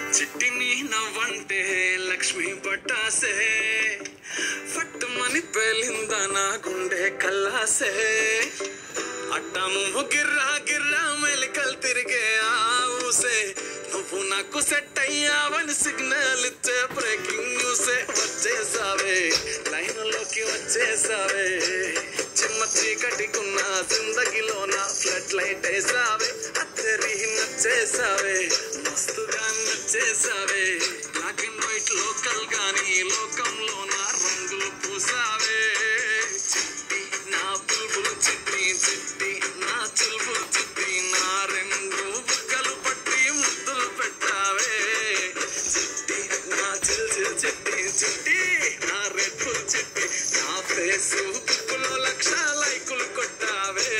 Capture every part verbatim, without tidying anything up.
చిట్టిని నవ్వంటే లక్ష్మి పట్టాసే ఫట్టుమని పేలిందా నా గుండె కల్లాసే అట్టా నువ్వు గిర్రా గిర్రా మెలికలు తిరిగే ఆ ఊసే నువ్వు నాకు సెట్ అయ్యావని సిగ్నల్ ఇచ్చే బ్రేకింగ్ న్యూసే వచ్చేసావే లైన్లోకి వచ్చేసావే చిమ్మ చీకటికున్న జిందగీలో నా ఫ్లడ్ లైట్ వేసావే అత్తరి నచ్చేసావే మస్తుగా నచ్చేసావే బ్లాక్ అండ్ వైట్ లోకల్ గాని లోకంలో నా రంగులు పూసావే చిట్టి నా బుల్బుల్ చిట్టి చిట్టి నా చుల్బుల్ చిట్టి నా రెండు బుక్కలు పట్టి ముద్దులు పెట్టావే చిట్టి నా చిల్ చిల్ చిట్టి చిట్టి నా రెడ్ బుల్ చిట్టి నా ఫేసు బుక్కులో లక్ష లైకులు కొట్టావే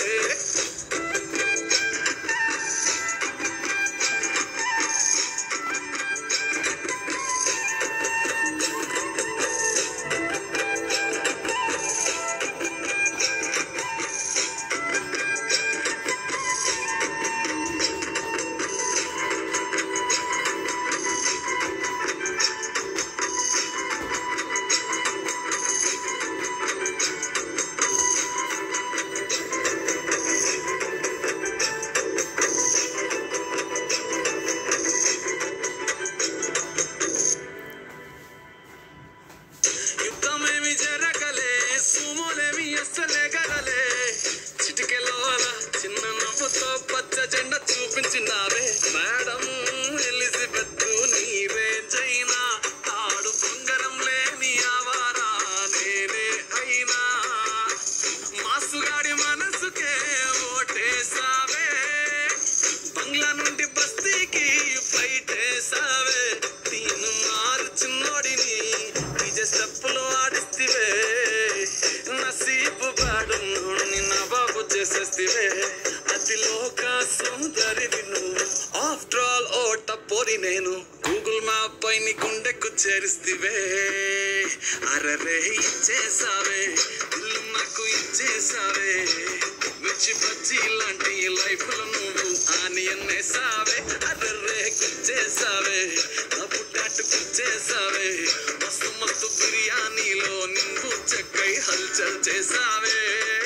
యుద్ధమేమి జరగలే సుమోలేమి అస్సలే గడలే చిటికెలో అలా చిన్న నవ్వుతో పచ్చ జెండా చూపించినావే మేడం ఎలిజబెత్ నీవే చైనా ఆడు బొంగరం లేని ఆవారా నేనే అయినా మాసుగాడి మనసుకే ఓటేసావే బంగ్లా నుండి బస్తీకి ఫ్లైట్ వేసావే తీను మారు చిన్నోడిని స్టెప్పులు ఆడిస్తివే నసీబు బాడుని నవాబు చేసేస్తివే అతిలోక సుందరివి నువ్వు ఆఫ్టర్ ఆల్ ఓ టపోరి నేను గూగుల్ మ్యాప్ పై నీ గుండెకు చేరిస్తివే అరరే ఇచ్చేసావే ఇల్లు నాకు ఇచ్చేసావే మిర్చి బజ్జీ లాంటి లైఫ్ లో నువ్వు ఆనియన్ వేసావే అరరే గుచ్చేసావే డబ్బు టాటు గుచ్చేసావే మస్తు మస్తు బిర్యానీలో నిండు చెక్కై హల్చల్ చేసావే